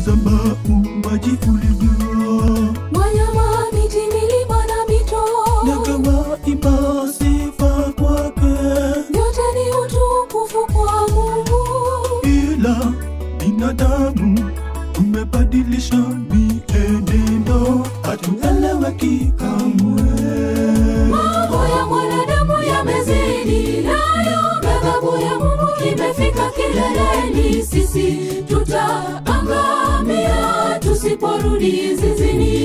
tazama uumbaji ulivyo. Wanyama, miti, milima na mito, ndege waimba sifa kwake. Yote ni utukufu kwa Mungu. Ila binadamu tumebadilisha mienendo, hatueleweki kamwe. Mambo ya mwanadamu yamezidi, nayo ghadhabu ya Mungu imefika kileleni. Sisi tutaangamia tusiporudi zizini.